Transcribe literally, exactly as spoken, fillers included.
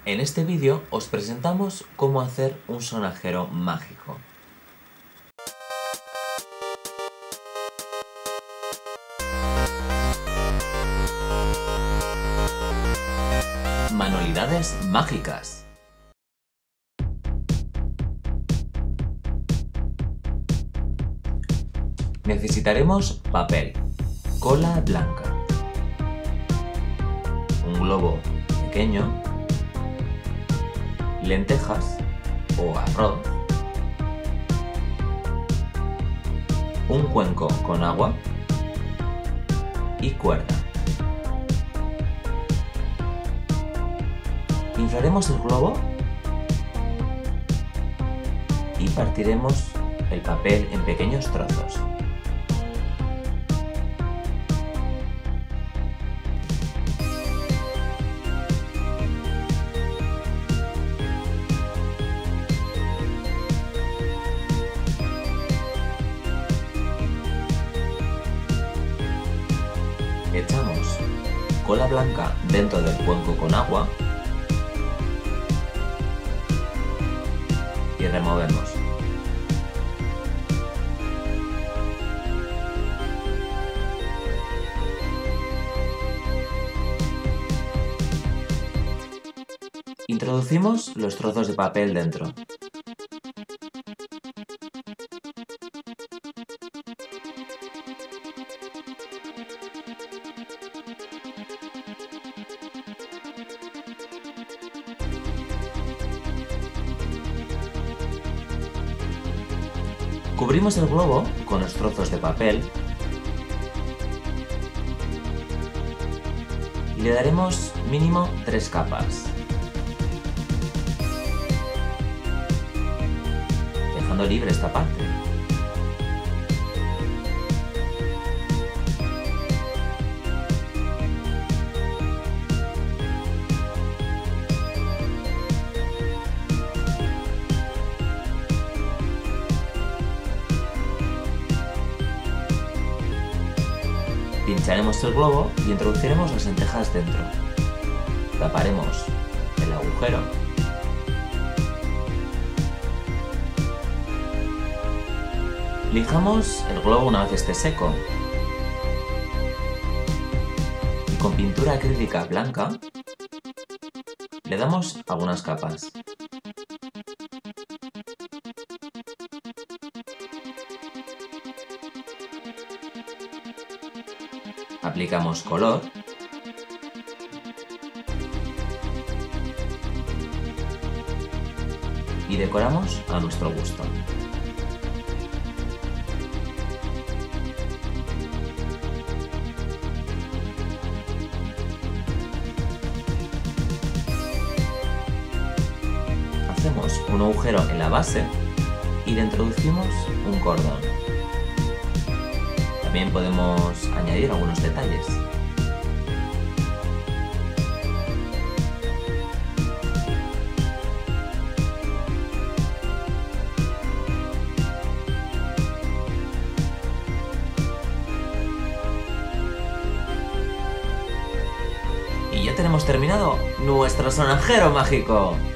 En este vídeo os presentamos cómo hacer un sonajero mágico. Manualidades mágicas. Necesitaremos papel, cola blanca, un globo pequeño, lentejas o arroz, un cuenco con agua y cuerda. Inflaremos el globo y partiremos el papel en pequeños trozos. Echamos cola blanca dentro del cuenco con agua y removemos. Introducimos los trozos de papel dentro. Cubrimos el globo con los trozos de papel y le daremos mínimo tres capas, dejando libre esta parte. Pincharemos el globo y introduciremos las lentejas dentro. Taparemos el agujero lijamos el globo una vez esté seco y con pintura acrílica blanca le damos algunas capas. Aplicamos color y decoramos a nuestro gusto. Hacemos un agujero en la base y le introducimos un cordón. También podemos añadir algunos detalles. Y ya tenemos terminado nuestro sonajero mágico.